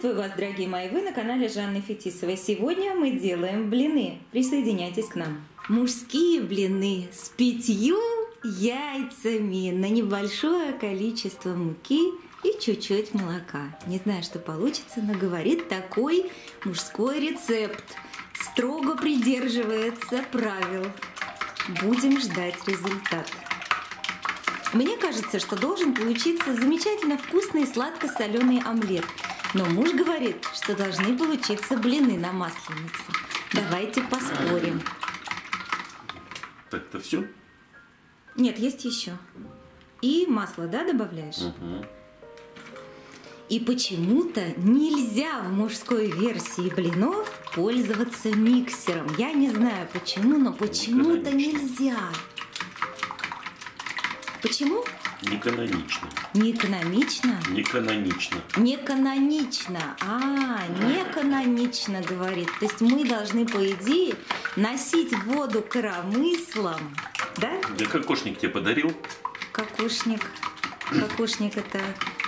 Приветствую вас, дорогие мои, вы на канале Жанны Фетисовой. Сегодня мы делаем блины. Присоединяйтесь к нам. Мужские блины с 5 яйцами на небольшое количество муки и чуть-чуть молока. Не знаю, что получится, но говорит такой мужской рецепт. Строго придерживается правил. Будем ждать результат. Мне кажется, что должен получиться замечательно вкусный сладко-соленый омлет. Но муж говорит, что должны получиться блины на масленице. Давайте поспорим. Так-то все? Нет, есть еще. И масло, да, добавляешь? Угу. И почему-то нельзя в мужской версии блинов пользоваться миксером. Я не знаю почему, но почему-то нельзя. Почему? Неканонично. Не экономично? Неканонично. Неканонично. Неканонично, говорит. То есть мы должны, по идее, носить воду коромыслом, да? Я кокошник тебе подарил. Кокошник. Кокошник это...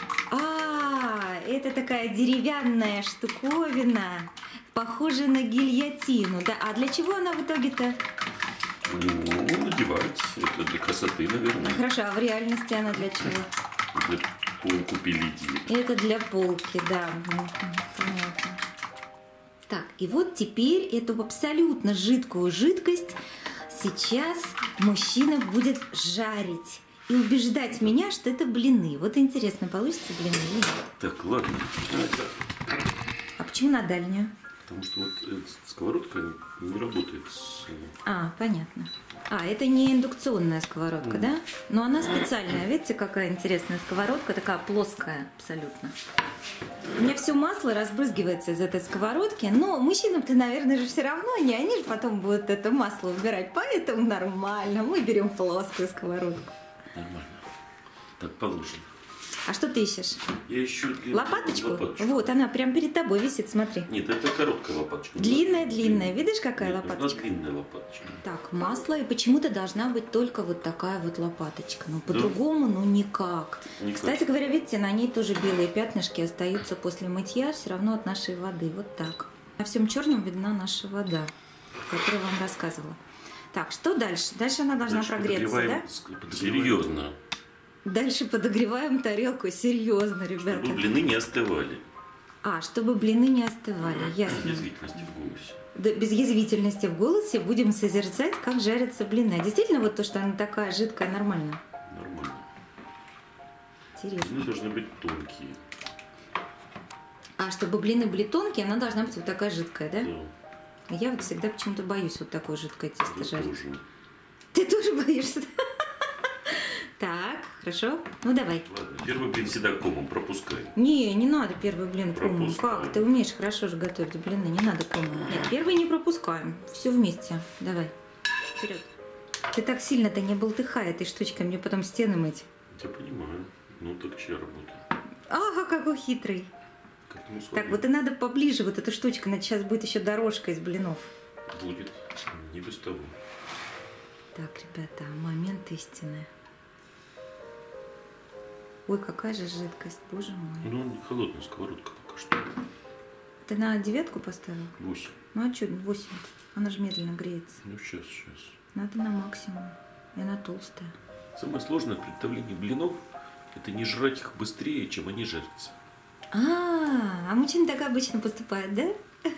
это такая деревянная штуковина, похожая на гильотину. Да? А для чего она в итоге-то? Ну, надевать. Это для красоты, наверное. Хорошо, а в реальности она для чего? Для полку пилить. Это для полки, да. Понятно. Так, и вот теперь эту абсолютно жидкую жидкость сейчас мужчина будет жарить. И убеждать меня, что это блины. Вот интересно, получится блины или нет? Так, ладно. А почему на дальнюю? Потому что вот сковородка не работает с... Понятно. Это не индукционная сковородка, да? Но она специальная. Видите, какая интересная сковородка, такая плоская абсолютно. У меня все масло разбрызгивается из этой сковородки, но мужчинам-то, наверное, же все равно не, они же потом будут это масло убирать, поэтому нормально. Мы берем плоскую сковородку. Нормально. Так положено. А что ты ищешь? Я ищу лопаточку? Вот, она прям перед тобой висит, смотри. Нет, это короткая лопаточка. Длинная. Видишь, какая лопаточка? Длинная лопаточка. Так, масло, и почему-то должна быть только вот такая вот лопаточка. Но по-другому, ну никак. Кстати говоря, видите, на ней тоже белые пятнышки остаются после мытья, все равно от нашей воды. Вот так. На всем черном видна наша вода, которую вам рассказывала. Так, что дальше? Дальше она должна прогреться, да? Серьезно. Дальше подогреваем тарелку. Серьезно, ребята. Чтобы блины не остывали. Чтобы блины не остывали. Ясно. Без язвительности в голосе. Да, без язвительности в голосе будем созерцать, как жарятся блины. А действительно вот то, что она такая жидкая, нормально? Нормально. Интересно. Блины должны быть тонкие. Чтобы блины были тонкие, она должна быть вот такая жидкая, да? Да. Я вот всегда почему-то боюсь вот такое жидкое тесто жарить. Тоже. Ты тоже боишься? Так, хорошо. Ну давай. Ладно, первый блин всегда комом пропускай. Не надо первый блин комом. Пропускаем. Как? Ты умеешь хорошо же готовить блины, не надо комом. Нет, первый не пропускаем. Все вместе. Давай. Вперед. Ты так сильно-то не болтыхай этой штучкой, мне потом стены мыть. Я понимаю. Ну так чья работа? Ага, какой хитрый. Так, вот и надо поближе, вот эта штучка, сейчас будет еще дорожка из блинов. Будет. Не без того. Так, ребята, момент истины. Ой, какая же жидкость, боже мой. Ну, холодная сковородка пока что. Ты на 9 поставил? 8. Ну а что, 8? Она же медленно греется. Ну, сейчас. Надо на максимум. И она толстая. Самое сложное в приготовлении блинов – это не жрать их быстрее, чем они жарятся. А мужчины так обычно поступают, да?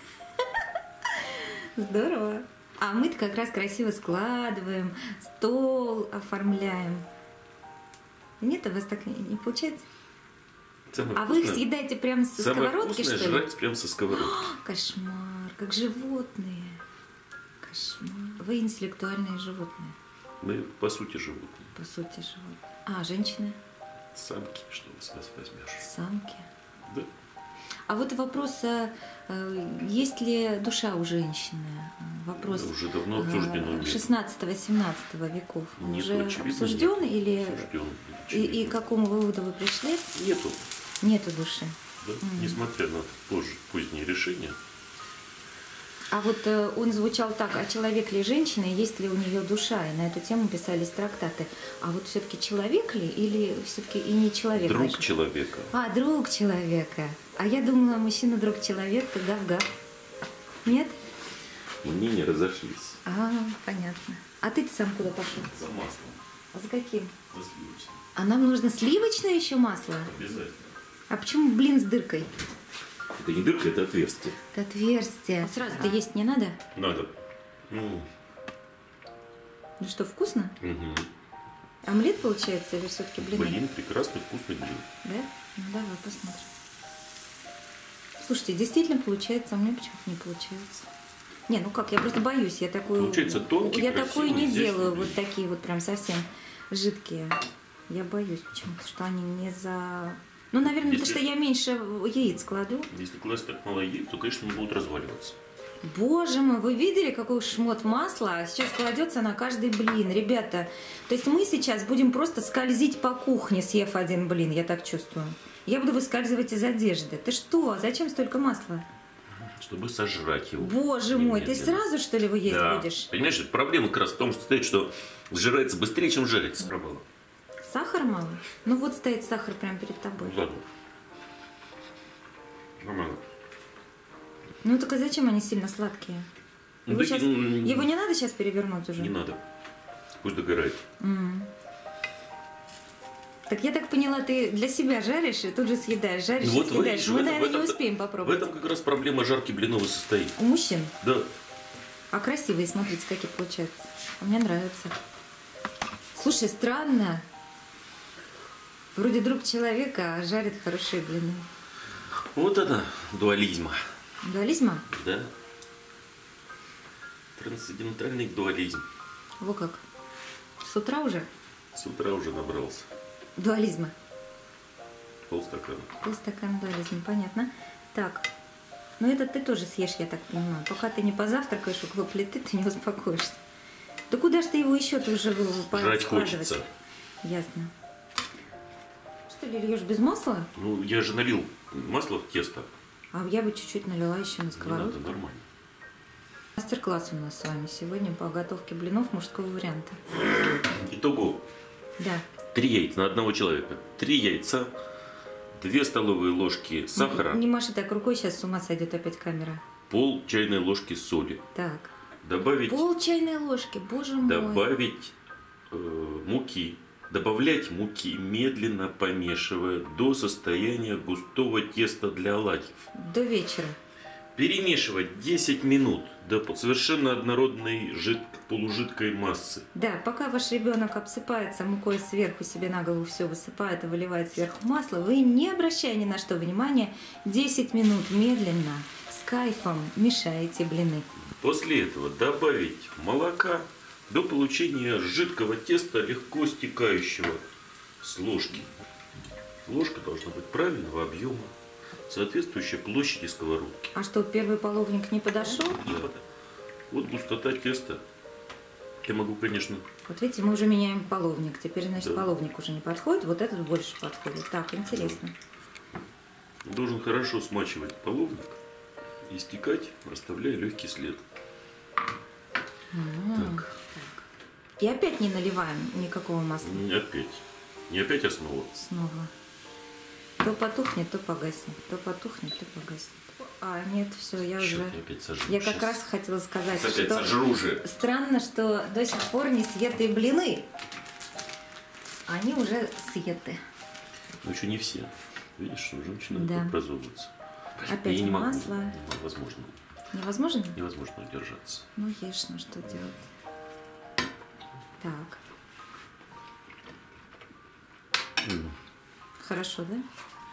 Здорово. А мы-то как раз красиво складываем, стол оформляем. Нет, у вас так не получается? Вы их съедаете прямо со сковородки, что ли? Жрать прямо со сковородки. Кошмар, как животные. Кошмар. Вы интеллектуальные животные. Мы, по сути, животные. По сути, животные. Женщины? Самки, что с вас возьмешь? Самки? Да. А вот вопрос, есть ли душа у женщины? Вопрос уже давно обсужден. 16-17 веков. Он Нет, уже обсужден? Нет. Или... Обсужден. И к какому выводу вы пришли? Нету души. Да? Несмотря на поздние решения. А вот он звучал так: а человек ли женщина, и есть ли у нее душа? И на эту тему писались трактаты. А вот все-таки человек ли или все-таки и не человек? Друг даже? человека. А, друг человека. А я думала, мужчина друг человека, гав-гав. Нет? Мнения разошлись. А, понятно. А ты сам куда пошел? За маслом. А за каким? За сливочным. А нам нужно сливочное еще масло? Обязательно. А почему блин с дыркой? Это не дырка, это отверстие. Это отверстие. Сразу-то есть не надо? Надо. Ну что, вкусно? Угу. Омлет получается или все-таки блины? Блин, прекрасный вкусный блин. Да? Ну давай посмотрим. Слушайте, действительно получается, а у меня почему-то не получается. Не, ну как, я просто боюсь, я такую... Получается тонкий, Я красивый, такое не изящный делаю, блин. вот такие вот прям совсем жидкие. Я боюсь почему-то, что они не за... Ну, наверное, потому Если- что я меньше яиц кладу. Если класть так мало яиц, то, конечно, они будут разваливаться. Боже мой, вы видели, какой шмот масла сейчас кладется на каждый блин, ребята? То есть мы сейчас будем просто скользить по кухне, съев один блин, я так чувствую. Я буду выскальзывать из одежды. Ты что? Зачем столько масла? Чтобы сожрать его. Боже мой, ты Немедленно. сразу что ли его есть Да. будешь? Понимаешь, это проблема как раз в том, что стоит, что сжирается быстрее, чем жарится. Пробовала. Сахара мало? Ну вот стоит сахар прямо перед тобой. Ну ладно. Нормально. Ну так а зачем они сильно сладкие? Ну, Его, такие, щас- его не надо сейчас перевернуть уже? Не надо. Пусть догорает. М. Так я так поняла, ты для себя жаришь и тут же съедаешь, жаришь Ну, вот и съедаешь. видишь, Мы, в этом- наверное, в не этом- успеем В попробовать. этом как раз проблема жарки блинов и состоит. У мужчин? Да. А красивые, смотрите, какие получаются. А мне нравятся. Слушай, странно. Вроде друг человека, а жарит хорошие блины. Вот это дуализма. Дуализма? Да. Трансцендентальный дуализм. Во как. С утра уже? С утра уже набрался. Дуализма. Полстакана. Полстакана дуализма, понятно. Так, ну это ты тоже съешь, я так понимаю. Пока ты не позавтракаешь около плиты, ты не успокоишься. Да куда ж ты его еще ты уже Жрать складывать? хочется. Ясно. Что ли, льешь без масла? Ну, я же налил масло в тесто. А я бы чуть-чуть налила еще на Не надо, сковородку. нормально. Мастер-класс у нас с вами сегодня по готовке блинов мужского варианта. Итого Да. 3 яйца на одного человека. 3 яйца, 2 столовые ложки сахара, Не маши так рукой, сейчас с ума сойдет опять камера. пол чайной ложки соли. Так. Добавить, Пол чайной ложки, боже мой. добавить муки. Добавлять муки, медленно помешивая до состояния густого теста для оладьев. До вечера. Перемешивать 10 минут до совершенно однородной полужидкой массы. Да, пока ваш ребенок обсыпается мукой сверху, себе на голову все высыпает и выливает сверху масло, вы, не обращая ни на что внимания, 10 минут медленно, с кайфом мешаете блины. После этого добавить молока до получения жидкого теста, легко стекающего с ложки. Ложка должна быть правильного объема, соответствующей площади сковородки. А что, первый половник не подошел? Вот густота теста. Я могу, конечно, Вот видите, мы уже меняем половник. Теперь, значит, Да. половник уже не подходит, вот этот больше подходит. Так, интересно. должен хорошо смачивать половник и стекать, оставляя легкий след. Так, И опять не наливаем никакого масла. не опять. Не опять основа. Снова. То потухнет, то погаснет. То потухнет, то погаснет. А, нет, все, я Чё, уже... я опять сожру Я как щас. раз хотела сказать, Опять что сожру же. странно, что до сих пор не съеты блины. Они уже съеты. Ну еще не все. Видишь, уже начинают Да. образовываться. Опять Я не могу. масло. Невозможно. Невозможно? Невозможно удержаться. Ну, ешь, ну что делать. Так. Хорошо, да?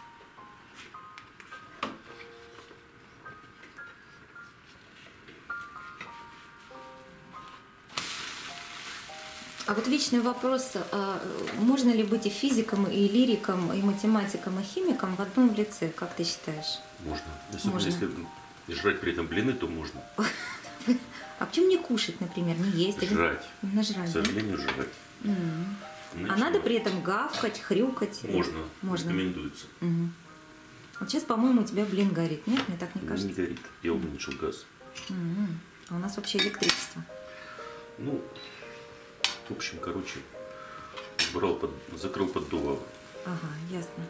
А вот вечный вопрос, можно ли быть и физиком, и лириком, и математиком, и химиком в одном лице, как ты считаешь? Можно. Особенно Можно. если жрать при этом блины, то можно. А почему не кушать, например, не есть? или Жрать. именно К жрать, да? сожалению, жрать. М. А Иначе надо при этом гавкать, хрюкать? Можно. Можно. Рекомендуется. Мгм. Вот сейчас, по-моему, у тебя блин горит. Нет, мне так не Не кажется. горит. Я уменьшил газ. А у нас вообще электричество. Ну, в общем, короче, закрыл поддувало. Ага, ясно.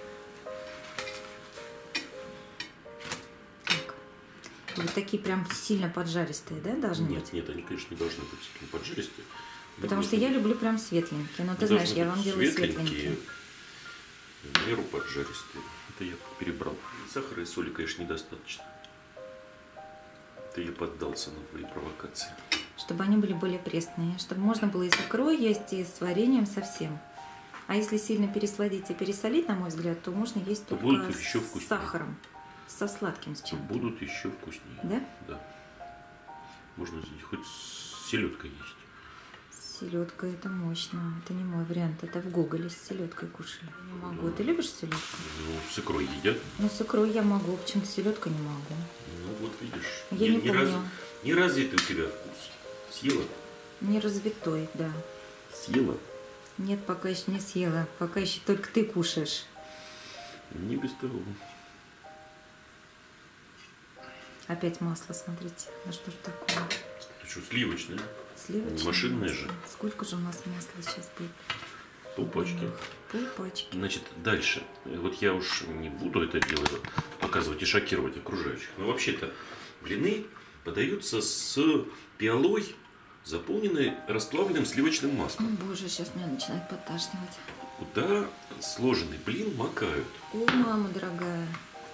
Так. Вот такие прям сильно поджаристые, да, должны быть? Нет, они, конечно, не должны быть такими поджаристые. Потому что я люблю прям светленькие. Но ты знаешь, я вам делаю светленькие. В меру поджаристые. Это я перебрал. Сахара и соли, конечно, недостаточно. Это я поддался на твои провокации. Чтобы они были более пресные. Чтобы можно было и с икрой есть, и с вареньем совсем. А если сильно пересладить и пересолить, на мой взгляд, то можно есть то только будут еще с сахаром. Со сладким с чем-то. Будут еще вкуснее. Да? Да. Можно хоть с селедкой есть. Селедка это мощно. Это не мой вариант. Это в Гоголе с селедкой кушали. Не могу. Да. Ты любишь селедку? Ну, с икрой едят. Ну, с икрой я могу. Почему-то селедка не могу. Ну, вот видишь. Я не помню. Не развитый у тебя вкус. Съела? Не развитой, да. Съела? Нет, пока еще не съела. Пока еще только ты кушаешь. Не без того. Опять масло, смотрите. Ну что ж такое? Ты что, сливочное? Сливочное машинное масло. же. Сколько же у нас масла сейчас будет? Полпачки. Полпачки. Значит, дальше. Вот я уж не буду это дело показывать и шокировать окружающих. Но вообще-то блины подаются с пиалой, заполненной расплавленным сливочным маслом. О, боже, сейчас меня начинает подташнивать. Куда сложенный блин макают. О, мама дорогая.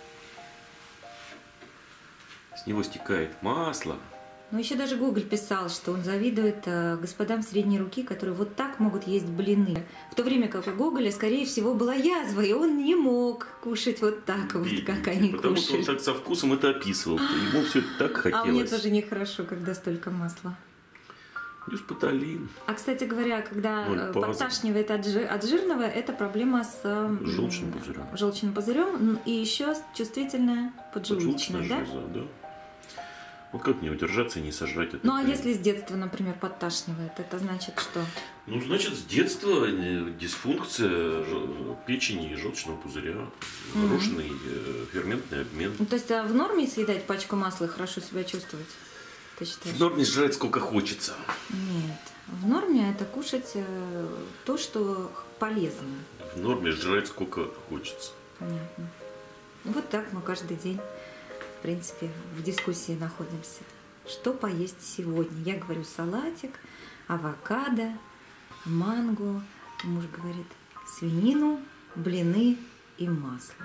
С него стекает масло. Но еще даже Гоголь писал, что он завидует господам средней руки, которые вот так могут есть блины. В то время как у Гоголя, скорее всего, была язва, и он не мог кушать вот так вот, как они потому кушали. что он так со вкусом это описывал. Ему все так хотелось. А мне тоже нехорошо, когда столько масла. Диспоталин. А, кстати говоря, когда База. подташнивает от жирного, это проблема с Желчным пузырем. желчным пузырем и еще чувствительная поджелудочная, да? Железа, да. Вот как не удержаться и не сожрать это? Ну, а если с детства, например, подташнивает, это значит что? Ну, значит, с детства дисфункция печени и желчного пузыря, нарушенный ферментный обмен. Ну, то есть в норме съедать пачку масла и хорошо себя чувствовать? Ты считаешь? В норме жрать сколько хочется. Нет. В норме это кушать то, что полезно. В норме жрать сколько хочется. Понятно. Вот так мы каждый день, в принципе, в дискуссии находимся. Что поесть сегодня? Я говорю салатик, авокадо, манго. Муж говорит свинину, блины и масло.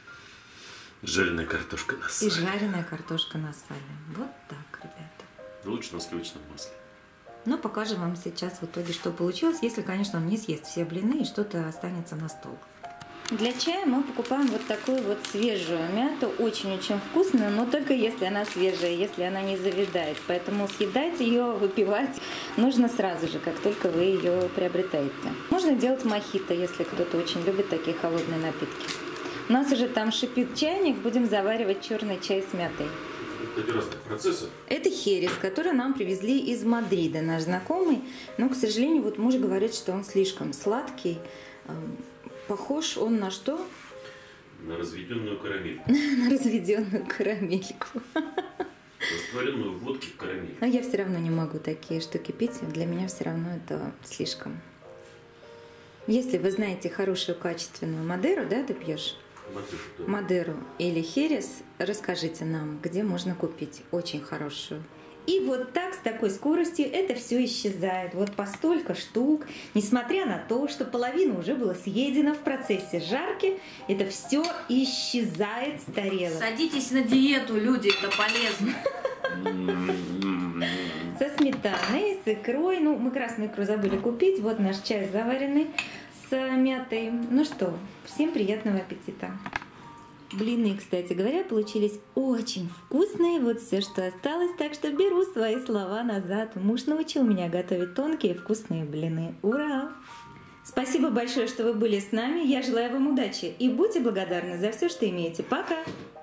Жареная картошка на И сале. жареная картошка на сале. Вот так, ребята. Лучше на сливочном масле. Но покажем вам сейчас в итоге, что получилось, если, конечно, он не съест все блины и что-то останется на стол. Для чая мы покупаем вот такую вот свежую мяту, очень-очень вкусную, но только если она свежая, если она не завядает. Поэтому съедать ее, выпивать нужно сразу же, как только вы ее приобретаете. Можно делать мохито, если кто-то очень любит такие холодные напитки. У нас уже там шипит чайник, будем заваривать черный чай с мятой. Это разных процессов. Это херес, который нам привезли из Мадрида, наш знакомый. Но, к сожалению, вот муж говорит, что он слишком сладкий. Похож он на что? На разведенную карамельку. На разведенную карамельку. Растворенную в водке карамель. Но я все равно не могу такие штуки пить. Для меня все равно это слишком. Если вы знаете хорошую качественную Мадеру, да, ты пьешь? Мадеру или херес, расскажите нам, где можно купить очень хорошую. И вот так, с такой скоростью, это все исчезает. Вот по столько штук, несмотря на то, что половина уже была съедена в процессе жарки, это все исчезает с тарелок. Садитесь на диету, люди, это полезно. Со сметаной, с икрой. Ну, мы красную икру забыли купить. Вот наш чай заваренный с мятой. Ну что, всем приятного аппетита. Блины, кстати говоря, получились очень вкусные. Вот все, что осталось. Так что беру свои слова назад. Муж научил меня готовить тонкие вкусные блины. Ура! Спасибо большое, что вы были с нами. Я желаю вам удачи. И будьте благодарны за все, что имеете. Пока!